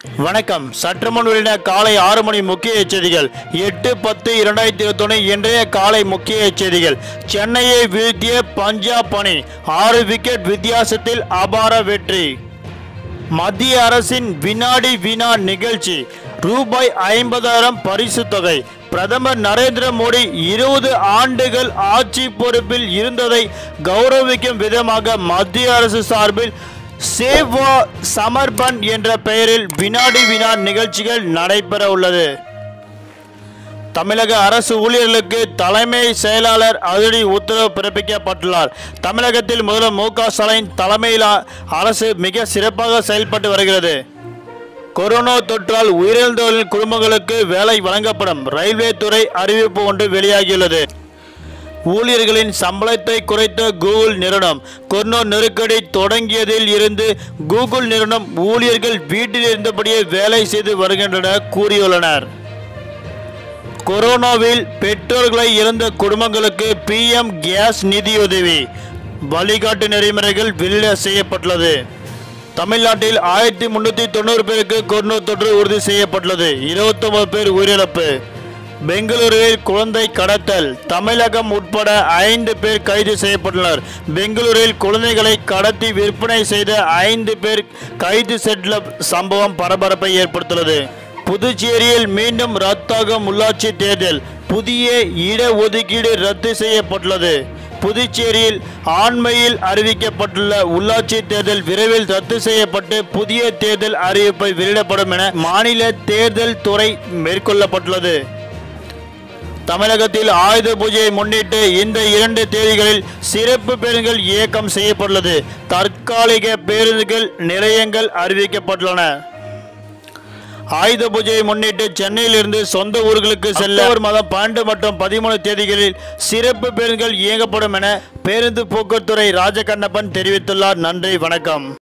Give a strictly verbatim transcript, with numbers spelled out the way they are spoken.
வணக்கம். சற்று முன் வெளியிட காலை ஆறு மணி முக்கிய செய்திகள். எட்டு பத்து இரண்டாயிரத்தி இருபத்தி ஒன்று இன்றைய காலை முக்கிய செய்திகள். சென்னையை வீழ்த்திய பஞ்சாப் அணி ஆறு விக்கெட் வித்தியாசத்தில் அபார வெற்றி. மத்திய அரசின் வினாடி வினா நிகழ்ச்சி. ரூபாய் ஐம்பதாயிரம் பரிசு தொகை. பிரதமர் நரேந்திர மோடி இருபது ஆண்டுகள் ஆட்சி பொறுப்பில் இருந்ததை கௌரவிக்கும் விதமாக மத்திய அரசு சார்பில் சேவா சமர்ப்பண் என்ற பெயரில் வினாடி வினா நிகழ்ச்சிகள் நடைபெற உள்ளது. தமிழக அரசு ஊழியர்களுக்கு தலைமை செயலாளர் அதிரடி உத்தரவு பிறப்பிக்கப்பட்டுள்ளார். தமிழகத்தில் முதல்வர் மு க ஸ்டாலின் தலைமையில் அரசு மிக சிறப்பாக செயல்பட்டு வருகிறது. கொரோனா தொற்றால் உயிரிழந்தவர்களின் குடும்பங்களுக்கு வேலை வழங்கப்படும். ரயில்வே துறை அறிவிப்பு ஒன்று வெளியாகியுள்ளது. ஊழியர்களின் சம்பளத்தை குறைத்த கூகுள் நிறுவனம். கொரோனா நெருக்கடி தொடங்கியதில் இருந்து கூகுள் நிறுவனம் ஊழியர்கள் வீட்டில் இருந்தபடியே வேலை செய்து வருகின்றனர் கூறியுள்ளனர். கொரோனாவில் பெற்றோர்களை இழந்த குடும்பங்களுக்கு பி எம் கேஸ் நிதியுதவி வழிகாட்டு நெறிமுறைகள் வெளியிட செய்யப்பட்டுள்ளது. தமிழ்நாட்டில் ஆயிரத்தி முன்னூற்றி தொண்ணூறு பேருக்கு கொரோனா தொற்று உறுதி செய்யப்பட்டுள்ளது. இருபத்தி ஒன்பது பேர் உயிரிழப்பு. பெங்களூருவில் குழந்தை கடத்தல். தமிழகம் உட்பட ஐந்து பேர் கைது செய்யப்பட்டுள்ளனர். பெங்களூரில் குழந்தைகளை கடத்தி விற்பனை செய்த ஐந்து பேர் கைது செய்த சம்பவம் பரபரப்பை ஏற்படுத்தியுள்ளது. புதுச்சேரியில் மீண்டும் ரத்தாகும் உள்ளாட்சி தேர்தல். புதிய இடஒதுக்கீடு ரத்து செய்யப்பட்டுள்ளது. புதுச்சேரியில் ஆண்மையில் அறிவிக்கப்பட்டுள்ள உள்ளாட்சி தேர்தல் விரைவில் ரத்து செய்யப்பட்டு புதிய தேர்தல் அறிவிப்பை வெளியிடப்படும் என மாநில தேர்தல் துறை மேற்கொள்ளப்பட்டுள்ளது. தமிழகத்தில் ஆயுத பூஜையை முன்னிட்டு இந்த இரண்டு தேதிகளில் சிறப்பு பேருந்துகள் இயக்கம் செய்யப்பட்டுள்ளது. தற்காலிக பேருந்துகள் நிலையங்கள் அறிவிக்கப்பட்டுள்ளன. ஆயுத பூஜையை முன்னிட்டு சென்னையில் இருந்து சொந்த ஊர்களுக்கு செல்ல மாதம் பன்னெண்டு மற்றும் பதிமூணு தேதிகளில் சிறப்பு பேருந்துகள் இயக்கப்படும் என பேருந்து போக்குவரத்துறை ராஜகண்ணப்பன் தெரிவித்துள்ளார். நன்றி, வணக்கம்.